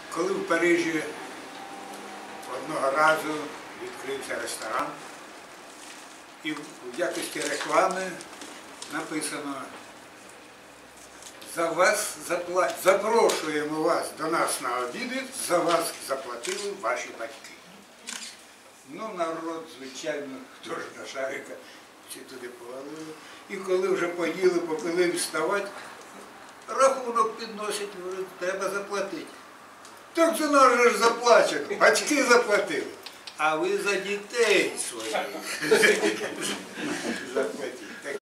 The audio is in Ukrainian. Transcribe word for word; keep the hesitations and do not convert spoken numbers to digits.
Коли в Парижі одного разу відкрився ресторан, і в якості реклами написано: за вас запла... запрошуємо вас до нас на обіди, за вас заплатили ваші батьки. Ну, народ, звичайно, хто ж на шарика, всі туди повалили. І коли вже поїли, попили вставати, рахунок підносять, говорять, треба заплатити. Так за нас же ж заплачено, батьки заплатили. А ви за дітей своїх заплатіть.